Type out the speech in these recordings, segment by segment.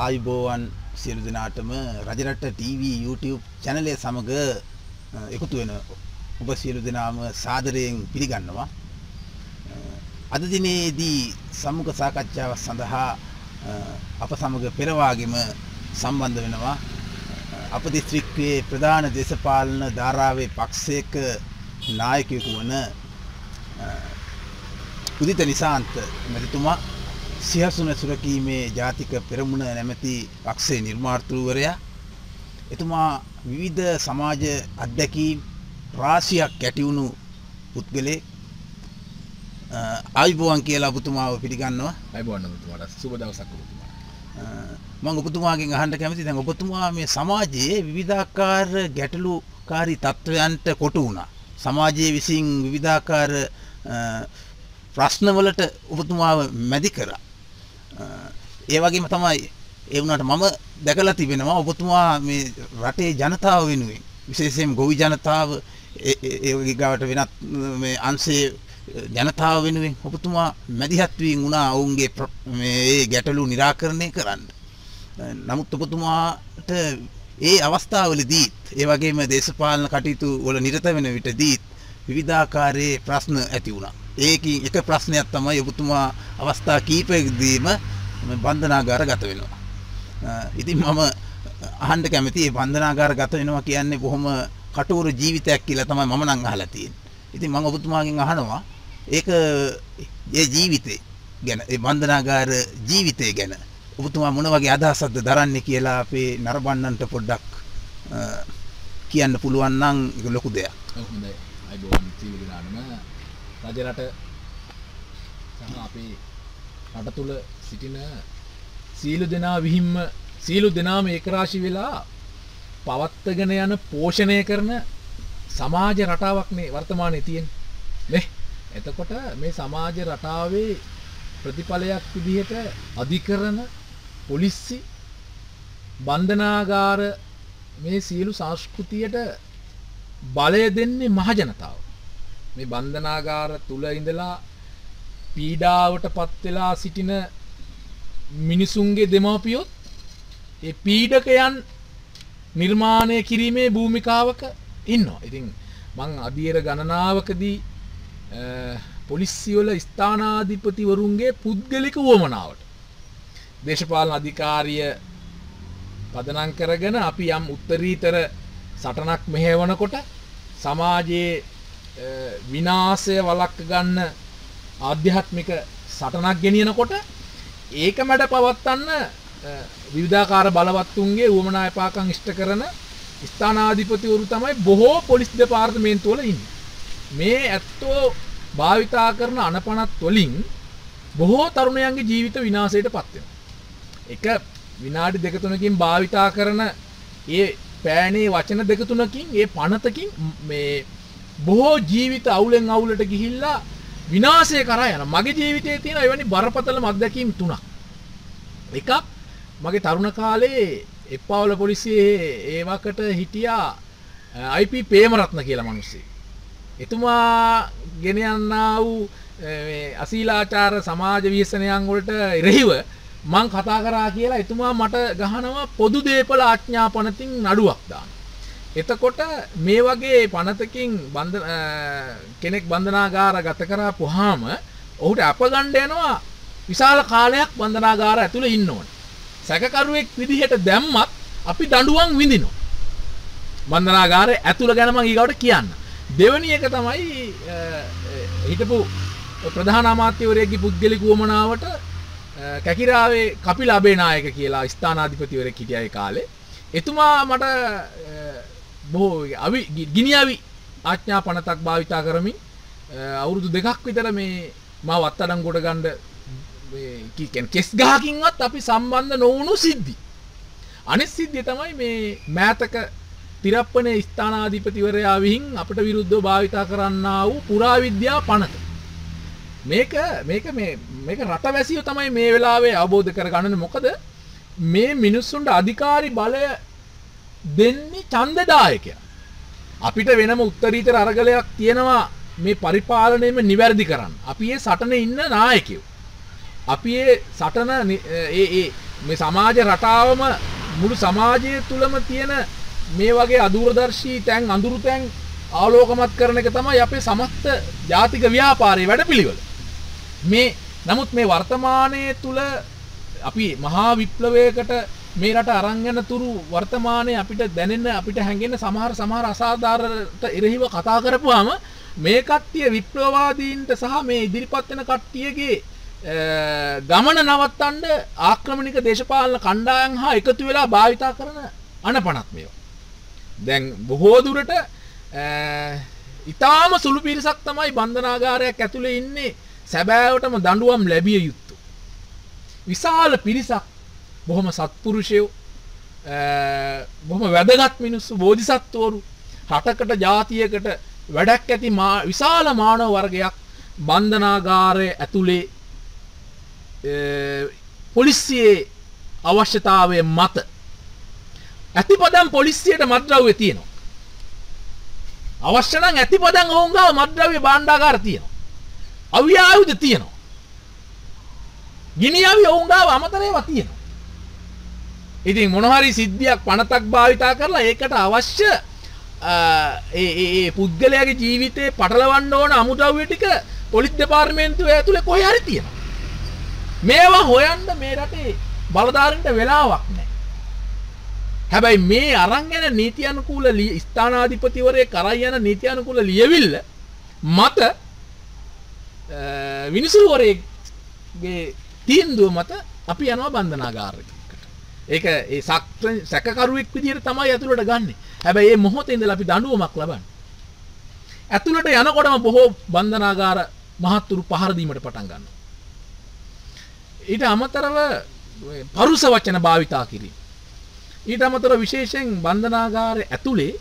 ආයුබෝවන් සියලු දෙනාටම රජරට TV YouTube channel එක සමග එකතු වෙන ඔබ සියලු දෙනාම සාදරයෙන් පිළිගන්නවා. අද දිනේදී සමුඛ සාකච්ඡාවක් සඳහා අප සමග පෙරවාගෙම සම්බන්ධ වෙනවා. අප දිස්ත්‍රික්කයේ ප්‍රධාන දේශපාලන ධාරාවේ පක්ෂයක නායකයෙකු වන උදිත නිසාන්ත මැතිතුමා සියසුන සුරකීමේ ජාතික පෙරමුණ නැමැති පක්ෂයේ නිර්මාතෘවරයා. එතුමා විවිධ සමාජ අත්දැකීම් රාශියක් ඇති වුණු පුද්ගලෙක්. ආයුබෝවන් කියලා ඔබතුමාව පිළිගන්නවා. ආයුබෝවන් ඔබතුමාට සුබ දවසක් ඔබතුමාට. මම ඔබතුමාගෙන් අහන්න කැමතියි දැන් ඔබතුමා මේ සමාජයේ විවිධාකාර ගැටලුකාරී තත්ත්වයන්ට කොටු වුණා. සමාජයේ විසින් විවිධාකාර ප්‍රශ්නවලට ඔබතුමාව මැදි කරා. ඒ වගේම තමයි ඒ වුණාට මම දැකලා තිබෙනවා ඔබතුමා මේ රටේ ජනතාව වෙනුවෙන් විශේෂයෙන් ගොවි ජනතාව ඒ වගේ ගාවට වෙනත් මේ අංශයේ ජනතාව වෙනුවෙන් ඔබතුමා මැදිහත් වීම වුණා ඔවුන්ගේ මේ ගැටලු निराකරණය කරන්න. නමුත් ඔබතුමාට ඒ අවස්ථාවවලදී ඒ වගේම දේශපාලන කටයුතු වල නිරත වෙන විටදී විවිධාකාරයේ ප්‍රශ්න ඇති වුණා. ඒකේ එක ප්‍රශ්නයක් තමයි ඔබතුමා අවස්ථා කීපයකදීම බන්ධනාගාරගත වෙනවා. ඉතින් මම අහන්න කැමතියි මේ බන්ධනාගාරගත වෙනවා කියන්නේ බොහොම කටුවර ජීවිතයක් කියලා තමයි මම නම් අහලා තියෙන්නේ. ඉතින් මම ඔබතුමාගෙන් අහනවා ඒක ඒ ජීවිතේ ගැන ඒ බන්ධනාගාර ජීවිතය ගැන ඔබතුමා මොන වගේ අදහසක්ද දරන්නේ කියලා අපේ නරඹන්නන්ට පොඩ්ඩක් කියන්න පුළුවන් නම් ඒක ලොකු දෙයක්. හොඳයි. අයිබෝන් සියලු දෙනාටම රජරට සහ අපේ රට තුල සිටින සියලු දෙනා විහිම්ම සියලු දෙනාම ඒකරාශී වෙලා පවත්වාගෙන යන පෝෂණය කරන සමාජ රටාවක් මේ වර්තමානයේ තියෙන්නේ නේ. එතකොට මේ සමාජ රටාවේ ප්‍රතිඵලයක් විදිහට අධිකරණ පොලිසිය බන්ධනාගාර මේ සියලු සංස්කෘතියට බලය දෙන්නේ මහ ජනතාව. මේ බන්ධනාගාර තුල ඉඳලා පීඩාවට පත් වෙලා සිටින මිනිසුන්ගේ දෙමව්පියොත් ඒ පීඩකයන් නිර්මාණය කිරීමේ භූමිකාවක ඉන්නවා. ඉතින් මං අධීර ගණනාවකදී පොලිසිය වල ස්ථානාධිපතිවරුන්ගේ පුද්ගලික උවමනාවට දේශපාලන අධිකාරිය පදනම් කරගෙන අපි යම් උත්තරීතර සටනක් මෙහෙවනකොට සමාජයේ විනාශය වළක්ව ගන්න ආධ්‍යාත්මික සටනක් ගෙනියනකොට ඒක මැඩ පවත්වන්න විවිධාකාර බලවත්තුන්ගේ උවමනා එපාකම් ඉෂ්ට කරන ස්ථානාධිපතිවරු තමයි බොහෝ පොලිස් දෙපාර්තමේන්තු වල ඉන්නේ. මේ ඇත්තෝ භාවිතා කරන අනපනත් වලින් බොහෝ තරුණයන්ගේ ජීවිත විනාශයට පත් වෙනවා. එක විනාඩි දෙක තුනකින් භාවිතා කරන ඒ පෑනේ වචන දෙක තුනකින් ඒ පනතකින් මේ බොහෝ ජීවිත අවුලෙන් අවුලට ගිහිල්ලා විනාශය කරා යනවා. මගේ ජීවිතයේ තියෙන එවැනි බරපතලම අත්දැකීම් තුනක්. එකක් මගේ තරුණ කාලේ එප්පාවල පොලිසියේ ඒ වකට හිටියා IP ප්‍රේමරත්න කියලා මිනිස්සෙක්. එතුමා ගෙන යන්නා වූ අශීලාචාර සමාජ විශ්සනයන් වලට එරෙහිව මං කතා කරා කියලා එතුමා මට ගහනවා පොදු දේපල ආඥාපනතින් නඩුවක් දාන්න. එතකොට මේ වගේ පනතකින් කෙනෙක් බන්ධනාගාර ගත කරාපුවාම ඔහුට අපගන්න යනවා විශාල කාලයක් බන්ධනාගාර ඇතුළේ ඉන්න ඕනේ. සැකකරුවෙක් විදිහට දැම්මත් අපි දඬුවම් විඳිනවා. බන්ධනාගාරයේ ඇතුළ ගැන මම ඊගවට කියන්න. දෙවෙනි එක තමයි හිටපු ප්‍රධාන අමාත්‍යවරයෙක්ගේ පුද්ගලික උවමනාවට කැකිරාවේ කපිල අබේනායක කියලා ස්ථානාධිපතිවරයෙක් හිටියා ඒ කාලේ. එතුමා මට බොහෝ ගිනි අවි ආඥා පනතක් භාවිතා කරමින් අවුරුදු 2ක් විතර මේ මාව අත්අඩංගුවට ගන්න මේ කෙස් ගහකින්වත් අපි සම්බන්ධ නොවුණු සිද්ධි. අනිත් සිද්ධිය තමයි මේ මෑතක තිරප්පනේ ස්ථානාධිපතිවරයා විහිං අපට විරුද්ධව භාවිතා කරන්නා වූ පුරාවිද්‍යා පනත. මේක රටවැසියෝ තමයි මේ වෙලාවේ අවබෝධ කරගන්නේ. මොකද මේ මිනිස්සුන්ට අධිකාරී බලය දෙන්නේ ඡන්දදායකයා. අපිට වෙනම උත්තරීතර අරගලයක් තියෙනවා මේ පරිපාලනයම නිවැරදි කරන්න. අපි ඒ සටනේ ඉන්න නායකයෝ. අපි ඒ සටන මේ සමාජ රටාවම මුළු සමාජය තුලම තියෙන මේ වගේ අදූරදර්ශී තැන් අඳුරු තැන් ආලෝකමත් කරන එක තමයි අපේ සමස්ත ජාතික ව්‍යාපාරයේ වැඩපිළිවෙල. නමුත් මේ වර්තමානයේ තුල අපි මහා විප්ලවයකට මේ රට අරන් යන තුරු වර්තමානයේ අපිට දැනෙන අපිට හැඟෙන සමහර අසාධාරණට එරෙහිව කතා කරපුවාම මේ කට්ටිය විප්ලවවාදීන්ට සහ මේ ඉදිරිපත් වෙන කට්ටියගේ ගමන නවත්තන්න ආක්‍රමණික දේශපාලන කණ්ඩායම් හා එකතු වෙලා භාවිතා කරන අනපනත් මේවා. දැන් බොහෝ දුරට ඊටාම සුළු පිරිසක් තමයි බන්ධනාගාරයක් ඇතුලේ ඉන්නේ සැබෑවටම දඬුවම් ලැබිය යුතු. විශාල පිරිසක් බොහොම සත්පුරුෂයෝ බොහොම වැදගත් මිනිස්සු බෝධිසත්වවරු රටකට ජාතියකට වැඩක් ඇති විශාල මානව වර්ගයක් බන්ධනාගාරයේ ඇතුලේ පොලිසියේ අවශ්‍යතාවය මත ඇතිපදම් පොලිසියට මත්ද්‍රව්‍ය තියෙනවා. අවශ්‍ය නම් ඇතිපදම් ඔවුන් ගාව මත්ද්‍රව්‍ය භාණ්ඩාගාර තියෙනවා. අවි ආයුධ තියෙනවා. ගිනි අවි ඔවුන් ගාව අමතර ඒවා තියෙනවා. ඉතින් මොන හරි සිද්ධියක් පනතක් භාවිතා කරලා ඒකට අවශ්‍ය ඒ පුද්ගලයාගේ ජීවිතේ පටලවන්න ඕන අමුද්‍රව්‍ය ටික පොලිස් දෙපාර්තමේන්තුව ඇතුලේ කොහේ හරි තියෙනවා. මේවා හොයන්න මේ රටේ බලධාරීන්ට වෙලාවක් නැහැ. හැබැයි මේ අරන් යන නීති අනුකූල ස්ථානාධිපතිවරයෙක් කරන් යන නීති අනුකූල ලියවිල්ල මත විනිසුරුවරයෙක්ගේ තීන්දුව මත අපි යනවා බන්ධනාගාරයකට. ඒක ඒ සැකකරුවෙක් විදිහට තමයි ඇතුළට ගන්නෙ. හැබැයි මේ මොහොතේ ඉඳලා අපි දඬුවමක් ලබන්නේ. ඇතුළට යනකොටම බොහෝ බන්ධනාගාර මහත්තුරු පහර දීමට පටන් ගන්නවා. ඊට අමතරව පරුස වචන භාවිතා කිරීම. ඊට අමතරව විශේෂයෙන් බන්ධනාගාරයේ ඇතුලේ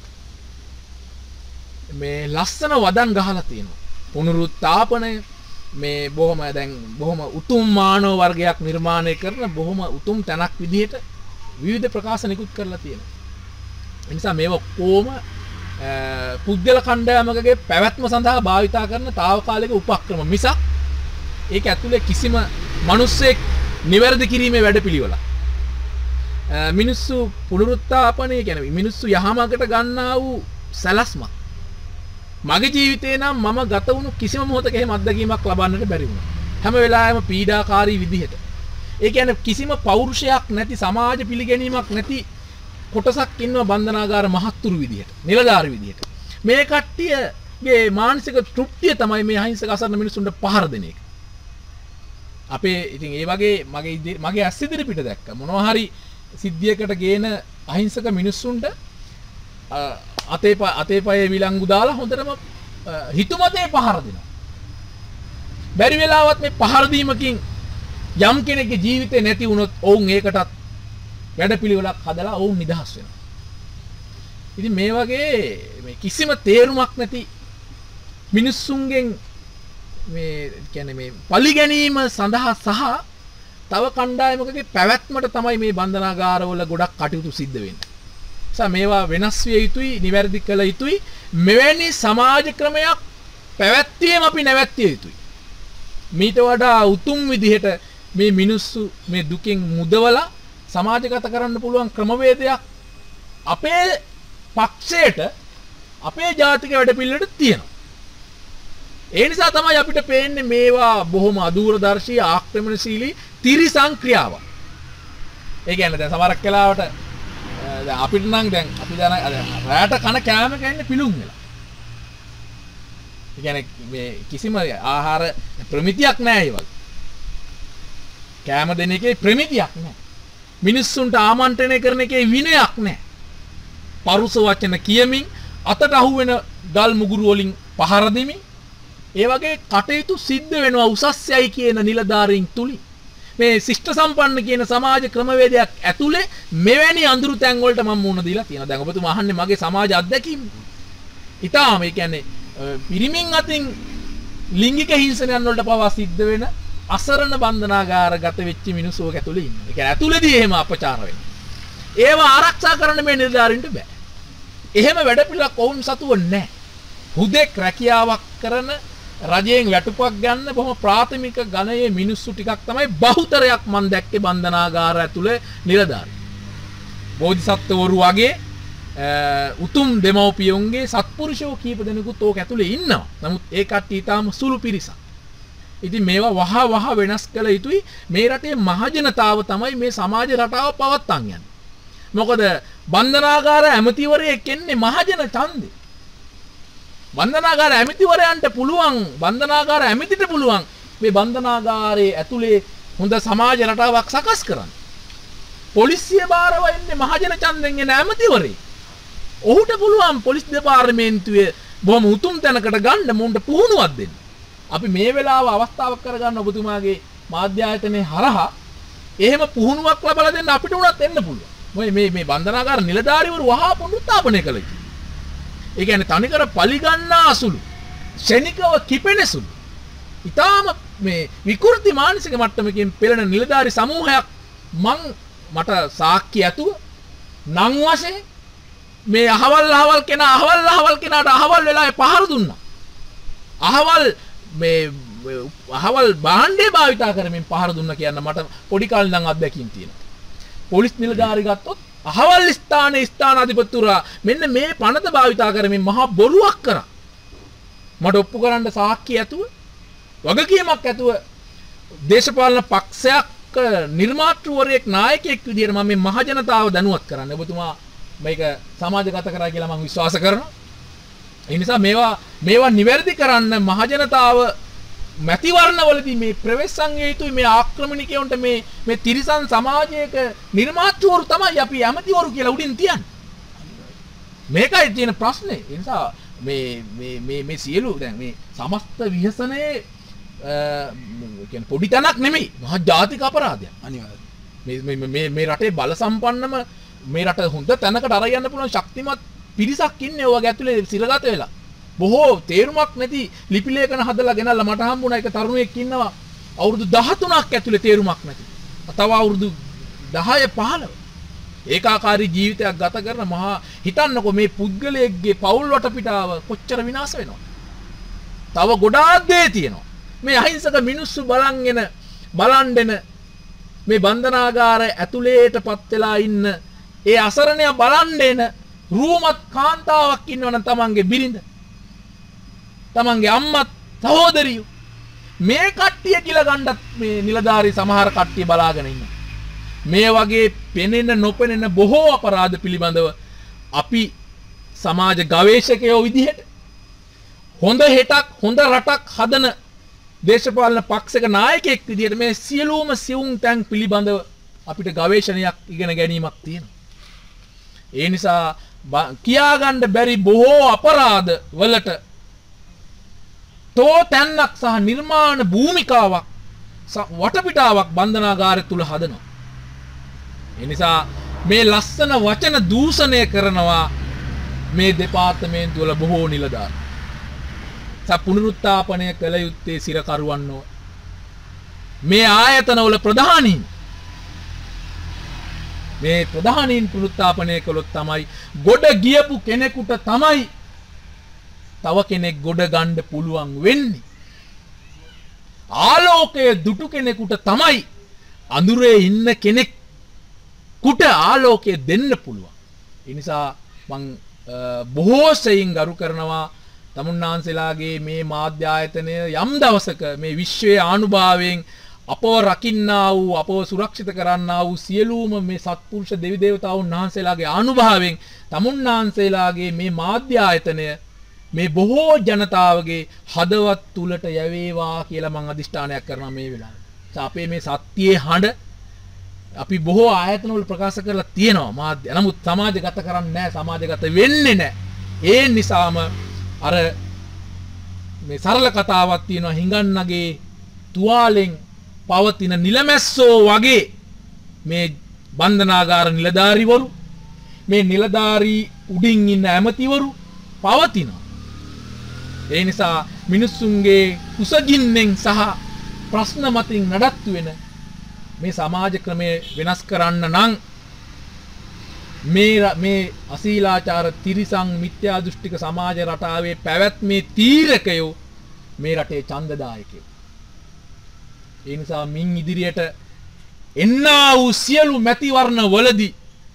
මේ ලස්සන වදන් ගහලා තියෙනවා. පුනරුත්ථාපනය මේ බොහොම උතුම් මානව වර්ගයක් නිර්මාණය කරන බොහොම උතුම් තැනක් විදිහට විවිධ ප්‍රකාශනිකුත් කරලා තියෙනවා. ඒ නිසා මේව කොහොම පුද්ගල කණ්ඩායමකගේ පැවැත්ම සඳහා භාවිතා කරන తాවකාලික උපක්‍රම මිසක් ඒක ඇතුලේ කිසිම මිනිස්සෙක් නිවැරදි කිරීමේ වැඩපිළිවෙලක්. මිනිස්සු පුනරුත්ථාපනය කියන්නේ මිනිස්සු යහමකට ගන්නා වූ සැලැස්මක්. මගේ ජීවිතේ නම් මම ගත වුණු කිසිම මොහොතක එහෙම අත්දැකීමක් ලබන්නට බැරි වුණා. හැම වෙලාවෙම පීඩාකාරී විදිහට. ඒ කියන්නේ කිසිම පෞරුෂයක් නැති සමාජ පිළිගැනීමක් නැති කොටසක් ඉන්නවා බන්ධනාගාර මහත්තුරු විදිහට, නිලධාරි විදිහට. මේ කට්ටියගේ මානසික තෘප්තිය තමයි මේ අහිංසක අසරණ මිනිසුන්ට පහර දෙන එක. අපේ ඉතින් ඒ වගේ මගේ ඇස් ඉදිරි පිට දැක්ක මොනවා හරි සිද්ධියකට ගේන අහිංසක මිනිස්සුන්ට අතේ පයේ විලංගු දාලා හොඳටම හිතුමතේ පහර දෙනවා. බැරි වෙලාවත් මේ පහර දීමකින් යම් කෙනෙක්ගේ ජීවිතේ නැති වුණොත් ඔවුන් ඒකටත් වැඩපිළිවෙලක් හදලා ඔවුන් නිදහස් වෙනවා. ඉතින් මේ වගේ මේ කිසිම තේරුමක් නැති මිනිස්සුන්ගෙන් මේ කියන්නේ මේ පලි ගැනීම සඳහා සහ තව කණ්ඩායමකගේ පැවැත්මට තමයි මේ බන්ධනාගාරවල ගොඩක් කටයුතු සිද්ධ වෙන්නේ. මේවා වෙනස් විය යුතුයි, නිවැරදි කළ යුතුයි. මෙවැනි සමාජ ක්‍රමයක් පැවැත්වීම අපි නැවැත්විය යුතුයි. මීට වඩා උතුම් විදිහට මේ මිනිස්සු මේ දුකෙන් මුදවලා සමාජගත කරන්න පුළුවන් ක්‍රමවේදයක් අපේ පක්ෂයට අපේ ජාතික වැඩපිළිවෙලට තියෙනවා. ඒ නිසා තමයි අපිට පේන්නේ මේවා බොහොම අදූරදර්ශී ආක්‍රමණශීලී තිරිසන් ක්‍රියාවක්. ඒ කියන්නේ දැන් සමහරක් වෙලාවට අපිට නම් දැන් අපි දැන් රැට කන කෑම කන්නේ පිලුම් වෙලා. ඒ කියන්නේ මේ කිසිම ආහාර ප්‍රමිතියක් නැහැ ඒ වගේ. කෑම දෙන එකේ ප්‍රමිතියක් නැහැ. මිනිස්සුන්ට ආමන්ත්‍රණය කරන එකේ විනයක් නැහැ. පරුස වචන කියමින් අතට අහු වෙන ගල් මුගුරු වලින් පහර දෙමින් ඒ වගේ කටයුතු සිද්ධ වෙනවා උසස්යයි කියන නිලධාරීන් තුලින්. මේ ශිෂ්ට සම්පන්න කියන සමාජ ක්‍රමවේදයක් ඇතුලේ මෙවැනි අඳුරු තැන් වලට මම මුණ දීලා තියෙනවා. දැන් ඔබතුමා අහන්නේ මගේ සමාජ අත්දැකීම්. ඊටාම ඒ කියන්නේ පිරිමින් අතින් ලිංගික හිංසනයන් වලට පවා සිද්ධ වෙන අසරණ බන්ධනාගාර ගත වෙච්ච මිනිස්සු ඇතුලේ ඉන්නවා. ඒ කියන්නේ ඇතුලේදී එහෙම අපචාර වෙනවා. ඒවා ආරක්ෂා කරන්න මේ නිලධාරීන්ට බෑ. එහෙම වැඩපිළිවෙලක් වුන් සතුව නැහැ. හුදෙක් රැකියාවක් කරන රජයෙන් වැටුපක් ගන්න බොහොම ප්‍රාථමික ගණයේ මිනිස්සු ටිකක් තමයි බහුතරයක් මම දැක්කේ බන්ධනාගාර ඇතුලේ නිලධාරී. බෝධිසත්වවරු වගේ උතුම් දෙමව්පියන්ගේ සත්පුරුෂයෝ කීප දෙනෙකුත් ඕක ඇතුලේ ඉන්නවා. නමුත් ඒ කට්ටිය ඊටාම සුළු පිරිසක්. ඉතින් මේවා වහ වෙනස් කළ යුතුයි. මේ රටේ මහජනතාව තමයි මේ සමාජ රටාව පවත්වාගෙන යන්නේ. මොකද බන්ධනාගාර ඇමතිවරයෙක් එන්නේ මහජන ඡන්දේ. බන්ධනාගාර ඇමතිවරයන්ට පුළුවන් බන්ධනාගාර ඇමතිට පුළුවන් මේ බන්ධනාගාරයේ ඇතුලේ හොඳ සමාජ රටාවක් සකස් කරන්න. පොලිසිය බාරව ඉන්නේ මහජන ඡන්දෙන් එන ඇමතිවරයෙක්. ඔහුට පුළුවන් පොලිස් දෙපාර්තමේන්තුවේ බොහොම උතුම් තැනකට ගන්න මුන්ට පුහුණුවක් දෙන්න. අපි මේ වෙලාව අවස්ථාවක් කරගන්න ඔබතුමාගේ මාධ්‍ය ආයතනයේ හරහා එහෙම පුහුණුවක් ලබා දෙන්න අපිට උනත් එන්න පුළුවන්. මේ බන්ධනාගාර නිලධාරීවරු වහා පුනරුත්ථාපනය කළ යුතුයි. ඒ කියන්නේ තනිකර පලිගන්නා අසුළු ශනිකව කිපෙන සුළු ඊටාම මේ විකෘති මානසික මට්ටමකින් පෙළෙන නිලධාරී සමූහයක් මට සාක්ෂි ඇතුව නම් වශයෙන් මේ අහවල් කෙනාට අහවල් වෙලාවේ පහර දුන්නා. අහවල් භාණ්ඩේ භාවිතා කරමින් පහර දුන්නා කියන මට පොඩි කාලේ ඉඳන් අත්දැකීම් තියෙනවා. පොලිස් නිලධාරී ගත්තොත් අහවල් ස්ථානයේ ස්ථානාධිපතිතුරා මෙන්න මේ පනත භාවිතා කරමින් මහා බොරුවක් කරා. මට ඔප්පු කරන්න සාක්ෂි ඇතුව වගකීමක් ඇතුව දේශපාලන පක්ෂයක් නිර්මාතෘවරයෙක් නායකයෙක් විදිහට මම මේ මහජනතාව දැනුවත් කරන්න. ඔබතුමා මේක සමාජගත කරා කියලා මම විශ්වාස කරනවා. ඒ නිසා මේවා නිවැරදි කරන්න මහජනතාව මැතිවරණවලදී මේ ප්‍රවේශම් යුතුයි. මේ ආක්‍රමණිකයන්ට මේ තිරිසන් සමාජයක නිර්මාතෘවරු තමයි අපි ඇමතිවරු කියලා උඩින් තියන්නේ. මේකයි තියෙන ප්‍රශ්නේ. ඒ නිසා මේ සියලු දැන් මේ සමස්ත විහසනයේ කියන්නේ පොඩි තැනක් නෙමෙයි. මහා ජාතික අපරාධයක්. අනිවාර්යයෙන්. මේ රටේ බල සම්පන්නම මේ රට හොඳ තැනකට අරන් යන්න පුළුවන් ශක්තිමත් පිරිසක් ඉන්නේ ඔය වගේ ඇතුලේ සිරගත වෙලා. බොහෝ තේරුමක් නැති ලිපි ලේඛන හදලා ගෙනල්ලා මට හම්බුණා එක තරුණයෙක් ඉන්නවා අවුරුදු 13ක් ඇතුලේ තේරුමක් නැති. තව අවුරුදු 10 15 ඒකාකාරී ජීවිතයක් ගත කරන මහා හිතන්නකෝ මේ පුද්ගලයෙක්ගේ පෞල් වටපිටාව කොච්චර විනාශ වෙනවද? තව ගොඩාක් දේ තියෙනවා. මේ අහිංසක මිනිස්සු බලන්ගෙන මේ බන්ධනාගාර ඇතුලේටපත් වෙලා ඉන්න ඒ අසරණයා බලන්න රූමත් කාන්තාවක් ඉන්නවනම් තමන්ගේ බිරිඳ තමන්ගේ අම්මත් සහෝදරියෝ මේ කට්ටිය කියලා ගන්නත් මේ නිලධාරී සමහර කට්ටිය බලාගෙන ඉන්නවා. මේ වගේ පෙනෙන නොපෙනෙන බොහෝ අපරාධ පිළිබඳව අපි සමාජ ගවේෂකයෝ විදිහට හොඳ හෙටක් හොඳ රටක් හදන දේශපාලන පක්ෂයක නායකයෙක් විදිහට මේ සියලුම සිවුම් තැන් පිළිබඳව අපිට ගවේෂණයක් ඉගෙන ගැනීමක් තියෙනවා. ඒ නිසා කියාගන්න බැරි බොහෝ අපරාධ වලට තැන්නක් සහ නිර්මාණ භූමිකාවක් වටපිටාවක් බන්ධනාගාරය තුල හදනවා. ඒ නිසා මේ ලස්සන වචන දූෂණය කරනවා මේ දෙපාර්තමේන්තු වල බොහෝ නිලධාරීන්. පුනරුත්ථාපනය කළ යුත්තේ සිරකරුවන්නෝ මේ ආයතනවල ප්‍රධානීන්. මේ ප්‍රධානීන් පුනරුත්ථාපනය කළොත් තමයි ගොඩ ගියපු කෙනෙකුට තමයි තව කෙනෙක් ගොඩ ගන්න පුළුවන් වෙන්නේ. ආලෝකයේ දුටු කෙනෙකුට තමයි අඳුරේ ඉන්න කෙනෙකුට ආලෝකය දෙන්න පුළුවන්. ඒ නිසා මම බොහෝ සෙයින් ගරු කරනවා තමුන්නාන්සලාගේ මේ මාධ්‍ය ආයතනය යම් දවසක මේ විශ්වයේ ආනුභාවයෙන් අපව රකින්නා වූ අපව සුරක්ෂිත කරන්නා වූ සියලුම මේ සත්පුරුෂ දෙවි දේවතාවුන් වහන්සේලාගේ ආනුභාවයෙන් තමුන්නාන්සලාගේ මේ මාධ්‍ය ආයතනය මේ බොහෝ ජනතාවගේ හදවත් තුලට යවේවා කියලා මම අදිෂ්ඨානයක් කරනවා මේ වෙලාවේ. අපේ මේ සත්‍යයේ හඬ අපි බොහෝ ආයතනවල ප්‍රකාශ කරලා තියෙනවා මාධ්‍ය. නමුත් සමාජගත කරන්නේ නැහැ, සමාජගත වෙන්නේ නැහැ. ඒ නිසාම අර මේ සරල කතාවක් තියෙනවා හිඟන්නගේ තුවාලෙන් පවතින නිලමැස්සෝ වගේ මේ බන්ධනාගාර නිලධාරීවරු මේ නිලධාරී උඩින් ඉන්න ඇමතිවරු පවතිනවා. ඒ නිසා මිනිස්සුන්ගේ කුසගින්නෙන් සහ ප්‍රශ්න මතින් නඩත්තු වෙන මේ සමාජ ක්‍රමය වෙනස් කරන්න නම් මේ අශීලාචාර තිරිසන් මිත්‍යා දෘෂ්ටික සමාජ රටාවේ පැවැත්මේ තීරකයෝ මේ රටේ ඡන්දදායකයෝ. ඒ නිසා මින් ඉදිරියට එන්නා වූ සියලු මැතිවරණ වලදී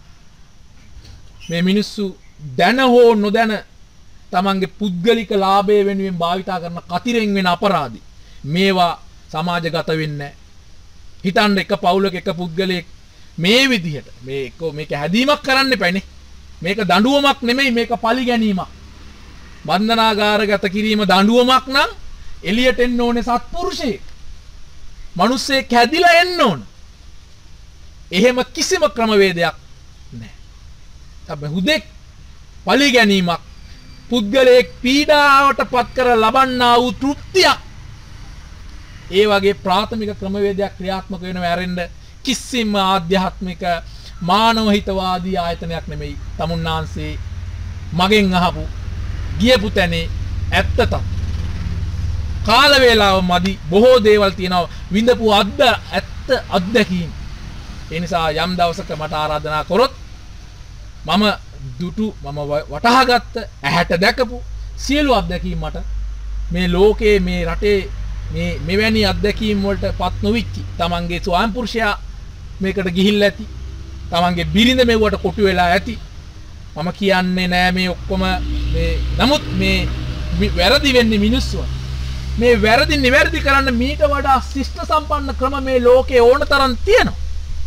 මේ මිනිස්සු දැන හෝ නොදැන තමන්ගේ පුද්ගලික ලාභය වෙනුවෙන් භාවිතා කරන කතිරෙන් වෙන අපරාධි මේවා සමාජගත වෙන්නේ නැහැ. හිතන්න එක පවුලක එක පුද්ගලයෙක් මේ විදිහට මේක හැදීමක් කරන්න එපානේ. මේක දඬුවමක් නෙමෙයි, මේක පලි ගැනීමක්. බන්ධනාගාරගත කිරීම දඬුවමක් නම් එළියට එන්න ඕනේ සත්පුරුෂයෙක්. මිනිස්සෙක් හැදිලා එන්න ඕන. එහෙම කිසිම ක්‍රමවේදයක් නැහැ. අපි හුදෙක් පලි ගැනීමක් පුද්ගලයෙක් පීඩාවට පත් කර ලබන්නා වූ තෘප්තියක්. ඒ වගේ ප්‍රාථමික ක්‍රමවේදයක් ක්‍රියාත්මක වෙනව ඇරෙන්න කිසිම ආධ්‍යාත්මික මානව හිතවාදී ආයතනයක් නෙමෙයි. තමුන්නාන්සේ මගෙන් අහපු ගියපු තැනේ ඇත්ත තත්. කාල වේලාව මදි, බොහෝ දේවල් තියෙනවා විඳපු ඇත්ත අත්දැකීම්. ඒ නිසා යම් දවසක මට ආරාධනා කරොත් මම වටහාගත්ත ඇහැට දැකපු සියලු අත්දැකීම් මට මේ ලෝකයේ මේ රටේ මෙවැනි අත්දැකීම් වලට පත් නොවිච්චි තමන්ගේ ස්වයං පුරුෂයා මේකට ගිහිල්ලා ඇති. තමන්ගේ බිරිඳ මෙවට කොටු වෙලා ඇති. මම කියන්නේ නෑ මේ ඔක්කොම නමුත් මේ වැරදි වෙන්නේ මිනිස්සු. මේ වැරදි නිවැරදි කරන්න මීට වඩා ශිෂ්ට සම්පන්න ක්‍රම මේ ලෝකේ ඕන තරම් තියෙනවා.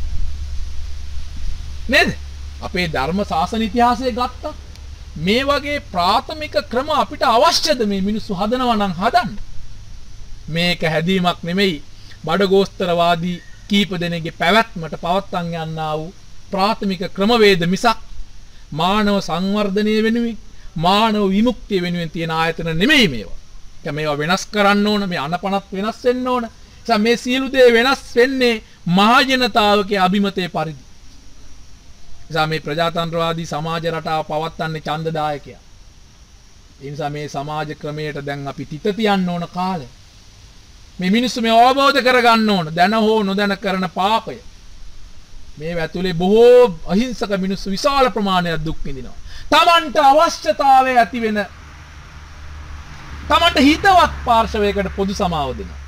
නේද? අපේ ධර්ම ශාසන ඉතිහාසය ගත්තා. මේ වගේ ප්‍රාථමික ක්‍රම අපිට අවශ්‍යද මේ මිනිස්සු හදනවා නම් හදන්න. මේක හැදීමක් නෙමෙයි, බඩගෝස්තරවාදී කීප දෙනෙක්ගේ පැවැත්මට පවත්වන්න යන්නා වූ ප්‍රාථමික ක්‍රමවේද මිසක් මානව සංවර්ධනය වෙනුවෙන්, මානව විමුක්තිය වෙනුවෙන් තියෙන ආයතන නෙමෙයි මේවා. මේවා වෙනස් කරන්න ඕන, මේ අනපනත් වෙනස් වෙන්න ඕන. මේ සියලු දේ වෙනස් වෙන්නේ මහජනතාවගේ අභිමතයේ පරිදි. මේ ප්‍රජාතන්ත්‍රවාදී සමාජ රටාව පවත්වන්නේ ඡන්දදායකයා. ඒ නිසා මේ සමාජ ක්‍රමයට දැන් අපි තිත තියන්න ඕන කාලේ. මේ මිනිස්සු මේ අවබෝධ කරගන්න ඕන. දැන හෝ නොදැන කරන පාපය. මේ ඇතුලේ බොහෝ අහිංසක මිනිස්සු විශාල ප්‍රමාණයක් දුක් විඳිනවා. Tamanට අවශ්‍යතාවය ඇති වෙන, Tamanට හිතවත් පාර්ශවයකට පොදු සමාව දෙනවා.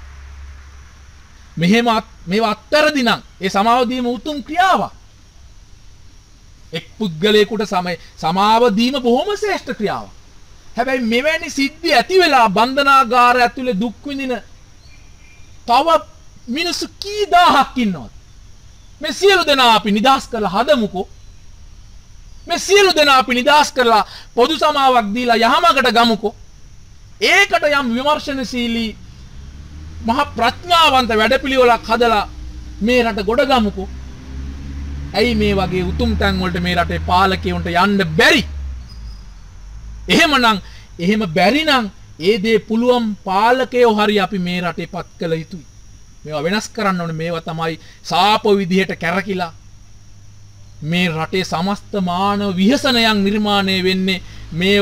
මේවා අත්තරදි නම් ඒ සමාව දීම උතුම් ක්‍රියාවක්. එක් පුද්ගලයෙකුට සමාව දීම බොහොම ශ්‍රේෂ්ඨ ක්‍රියාවක්. හැබැයි මෙවැනි සිද්ධි ඇති වෙලා බන්ධනාගාර ඇතුලේ දුක් විඳින තව මිනිස්සු කී දහයක් ඉන්නවද? මේ සියලු දෙනා අපි නිදහස් කරලා හදමුකෝ. මේ සියලු දෙනා අපි නිදහස් කරලා පොදු සමාවක් දීලා යහමකට ගමුකෝ. ඒකට යම් විමර්ශනශීලී මහ ප්‍රඥාවන්ත වැඩපිළිවෙලක් හදලා මේ රට ගොඩ ගමුකෝ. ඇයි මේ වගේ උතුම් තැන් වලට මේ රටේ පාලකයන්ට යන්න බැරි? එහෙම බැරි නම් ඒ දේ පුළුවන් පාලකයෝ හරි අපි මේ රටේ පත් කළ යුතුයි. මේවා වෙනස් කරන්න ඕනේ. මේවා තමයි සාප විදිහට කැරකිලා මේ රටේ සමස්ත මානව විහසනයන් නිර්මාණය වෙන්නේ මේ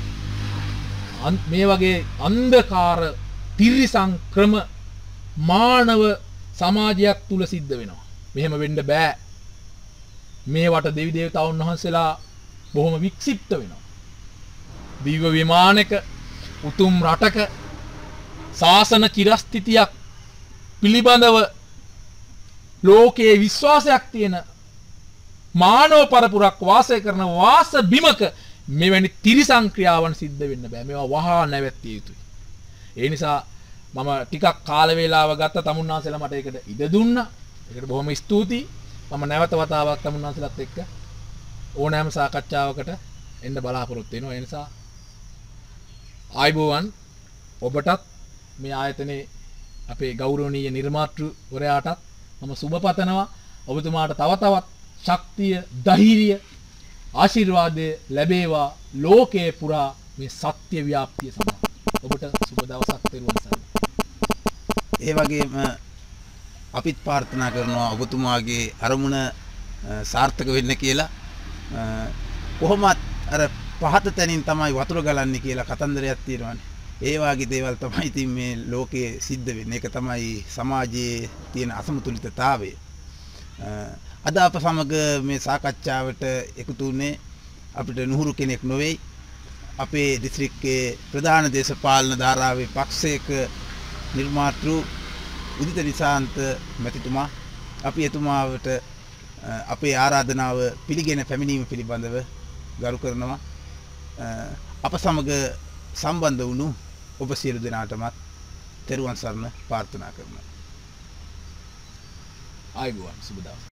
වගේ අන්ධකාර තිරිසන් ක්‍රම මානව සමාජයක් තුල සිද්ධ වෙනවා. මෙහෙම වෙන්න බෑ. මේවට දෙවි දේවතාවුන් වහන්සේලා බොහොම වික්ෂිප්ත වෙනවා. දිව්‍ය විමානයක උතුම් රටක ශාසන චිරස්ථිතියක් පිළිබඳව ලෝකයේ විශ්වාසයක් තියෙන මානව පරපුරක් වාසය කරන වාස බිමක මෙවැනි තිරිසන් ක්‍රියාවන් සිද්ධ වෙන්න බෑ. මේවා වහා නැවැත්තිය යුතුයි. ඒ නිසා මම ටිකක් කාල වේලාව ගත්ත තමුන්නාන්සලා මට ඒකට ඉඩ දුන්නා. ඒකට බොහොම ස්තුතියි. මම නැවත වතාවක් තමුන්නාන්සලාත් එක්ක ඕනෑම සාකච්ඡාවකට එන්න බලාපොරොත්තු වෙනවා. ඒ නිසා ආයිබෝවන් ඔබටත් මේ ආයතනයේ අපේ ගෞරවනීය නිර්මාතෘවරයාටත් මම සුබ පතනවා. ඔබතුමාට තව තවත් ශක්තිය, ධෛර්යය, ආශිර්වාදය ලැබේවා ලෝකයේ පුරා මේ සත්‍ය ව්‍යාප්තිය සඳහා. ඔබට සුබ දවසක් තෙරුවන් සරණයි. ඒ වගේම අපිත් ප්‍රාර්ථනා කරනවා ඔබතුමාගේ අරමුණ සාර්ථක වෙන්න කියලා. කොහොමත් අර පහත තැනින් තමයි වතුර ගලන්නේ කියලා කතන්දරයක් තියෙනවානේ. ඒ වගේ දේවල් තමයි ඉතින් මේ ලෝකයේ සිද්ධ වෙන්නේ. ඒක තමයි සමාජයේ තියෙන අසමතුලිතතාවය. අද අප සමග මේ සාකච්ඡාවට එකතු වුණේ අපිට නුහුරු කෙනෙක් නොවේයි. අපේ දිස්ත්‍රික්කයේ ප්‍රධාන දේශපාලන ධාරාවේ පක්ෂයක නිර්මාතෘ උදිත නිසාන්ත මැතිතුමා අපි එතුමාවට අපේ ආරාධනාව පිළිගෙන පැමිණීම පිළිබඳව ගරු කරනවා. අප සමග සම්බන්ධ වුණු ඔබ සියලු දෙනාටමත් තෙරුවන් සරණ ප්‍රාර්ථනා කරනවා. ආයුබෝවන් සුබ දවසක්.